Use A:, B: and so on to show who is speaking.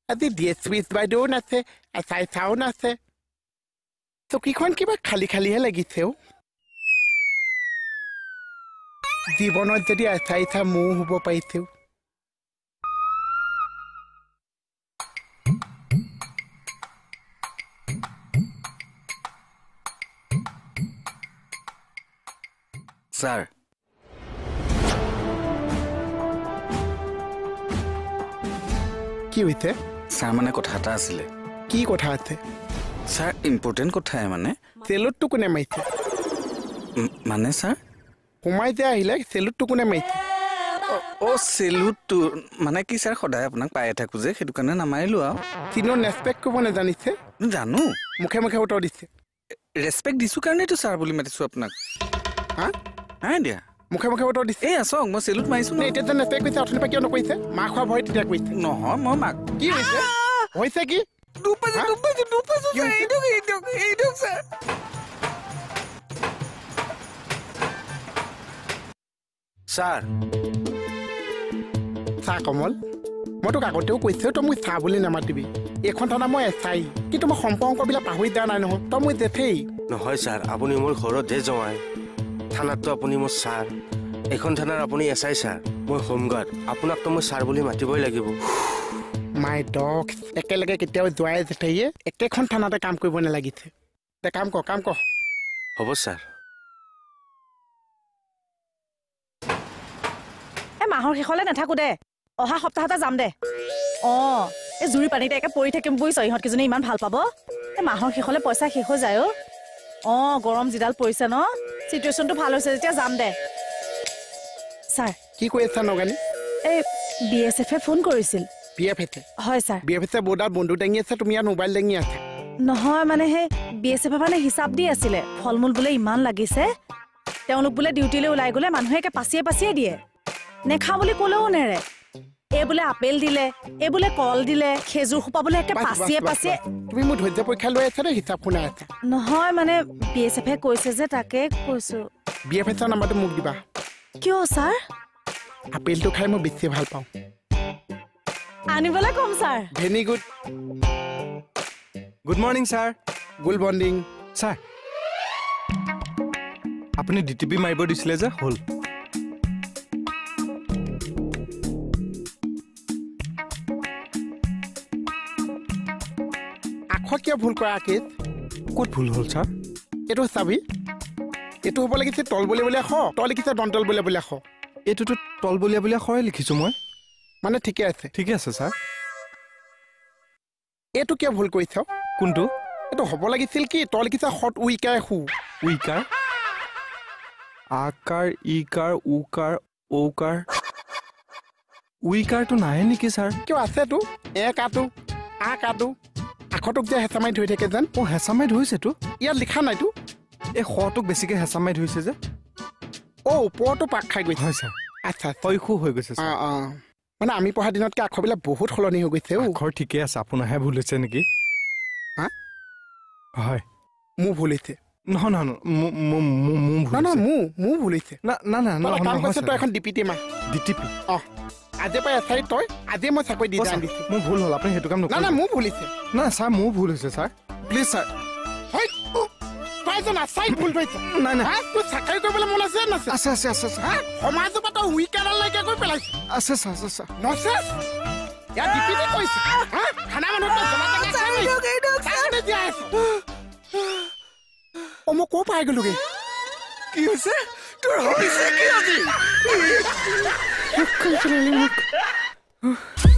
A: আজি ডিএছপি বাইদেউ নাছে এছাই চাও নাছে চকীখন কিবা খালী খালীহে লাগিছে জীৱনত যদি এছাই চা ময়ো হ'ব পাৰিছো
B: স্যার
A: কি হইছে
B: স্যার মানে কথা এটা আছিলে
A: কি কথা আছে
B: স্যার ইম্পর্টেন্ট কথাই মানে
A: চেলুটটো কোনে মাৰিছে
B: মানে স্যার
A: সোমাই যে আহিলে চেলুটটো কোনে মাৰিছে
B: ও সেলুটটো মানে কি স্যার সদায় আপোনাক পায়ে থাকো যে সেইটো কাৰণে নামাৰিলো আৰু
A: চিনৰ ৰেসপেক্ট কৰিব নাজানিছে
B: জানো
A: মুখে মুখে উত্তৰ দিছে
B: ৰেসপেক্ট দিছো কাৰণেতো স্যাৰ বুলি মাতিছো আপোনাক
A: হা
B: হা দিয়া
A: মুখে মুখে উত্তৰ দিছে
B: এই আছক মই সেলুট মাৰিছো
A: নে এতিয়া যে ৰেসপেক্ট কৰিছে অথনি পৰা কিয় নকৰিছে মা খোৱা ভয় তেতিয়া কৈছে
B: নহয় মই মাক
A: কি হৈছে হৈছে কি
B: দুপাজু এইটো স্যার
C: স্যার
A: চা কমল মই তোক আগতেও কৈছোঁ তই মোক চা বুলি নামাতিবি এইখন থানা মই এছাই কিন্তু মই সম্পৰ্কবিলাক পাহৰি যোৱা নাই নহয় তই মোৰ জেঠেই
C: নহয় স্যার আপুনি মোৰ ঘৰত যে জমাই থানাততো আপুনি মোৰ স্যাৰ এখন থানাৰ আপুনি এছাই স্যাৰ মই হোমগাৰ্ড আপোনাকতো মই স্যাৰ বুলি মাতিবই লাগিব
A: মাই ডগ একেলগে কেতিয়াও যোৱাই জেঠেইয়ে একেখন থানাতে কাম কৰিব নালাগিছে দে কাম কৰ
C: হ'ব স্যাৰ
D: মাহৰ শেষলে নাথাকো দে অহা সপ্তাহতে যাম দে এই জুৰি পানীতে একে পৰি থাকিম বুজিছ ইহঁত কেইজনী ইমান ভাল পাব এই মাহৰ শেষলে পইচা শেষ হৈ যায় গৰম যিডাল পৰিছে ন চিটুৱেশ্যনটো ভাল হৈছে যেতিয়া যাম দে ছাৰ
A: কি কৈ আছা নগানী
D: এই BSF ফোন কৰিছিল
A: BFF
D: হয় ছাৰ
A: BFF বৰ্ডাৰ বন্ধু দাঙি আছে তুমি ইয়াত মোবাইল দাঙি আছে
D: নহয় মানে সেই BSF মানে হিচাপ দি আছিলে ফল মূল বোলে ইমান লাগিছে তেওঁলোক বোলে ডিউটিলৈ ওলাই গ'লে মানুহে একে পাচিয়ে দিয়ে নেখা বুলি ক'লেও নেৰে এই বোলে আপেল দিলে এই বোলে কল দিলে খেজুৰ খোপা বোলে একে পাচিয়ে
A: তুমি মোৰ ধৈৰ্য পৰীক্ষা লৈ আছা নে হিচাপ শুনাই আছা
D: নহয় মানে BSF কৈছে যে তাকে কৈছো
A: BFF নাম্বাৰটো মোক দিবা
D: কিয় ছাৰ
A: আপেলটো খাই মই বেছি ভাল পাওঁ
D: আনিবলৈ কম sir
A: very good
E: good morning sir
A: good morning
E: sir আপুনি DTP মাৰিব দিছিলে যে হ'ল
A: আখৰ কিয় ভুল কৰা কেছ
E: ক'ত ভুল হ'ল ছাৰ
A: এইটো চাবি এইটো হ'ব লাগিছে তল বুলিয়া খ তই লিখিছে দন্তল বুলিয়া খ
E: এইটোতো তল বুলিয়া খৰে লিখিছো মই
A: মানে ঠিকে আছে ছাৰ এইটো কিয় ভুল কৰিছ
E: কোনটো
A: এইটো হ'ব লাগিছিল কি তই লিখিছে হট উইকাৰ হু
E: উইকাৰ আকাৰ ইকাৰ উকাৰ ঔকাৰ উইকাৰটো নাহে নেকি ছাৰ
A: কিয় আছেতো কাটো কাটো আখৰটোক যে হেঁচা মাৰি ধৰি থাকে যেন
E: হেঁচা মাৰি ধৰিছেতো
A: ইয়াত লিখা নাইতো
E: এই শটোক বেছিকৈ হেঁচা মাৰি ধৰিছে যে
A: ওপৰতো পাক খাই গৈছে
E: হয় ছাৰ
A: আচ্ছা
E: শৈশু হৈ গৈছে
A: মানে আমি পঢ়া দিনতকৈ আখৰবিলাক বহুত সলনি হৈ গৈছে
E: আখৰ ঠিকে আছে আপোনাৰহে ভুল হৈছে নেকি
A: হা
E: হয়
A: মোৰ ভুল হৈছে
E: নহয়
A: মোৰ ভুল হৈছে কাম কৰিছে তই এখন ডিপিটি মাৰ
E: ডিটিপি
A: আজি পাই এছাই তই আজি মই চাকৰি দি যাম দিছোঁ
E: মোৰ ভুল হ'ল আপুনি সেইটো কাম নকৰিব
A: না মোৰ ভুল হৈছে
E: না ছাৰ মোৰ ভুল হৈছে ছাৰ প্লিজ ছাৰ
A: আছাই ভুল পাইছে
E: নাই
A: তোৰ চাকৰি কৰিবলৈ মন আছে নাছে
E: আছে
A: সমাজৰ পৰা তই উইকাৰৰ লৈকে গৈ পেলাইছে
E: আছে ছাৰ
A: নছে ইয়াত ডিপিটি কৈছে খানা মানুহ মই ক'ৰ পাই গ'লোগে
B: কি হৈছে তোৰ হৈছে কি আজি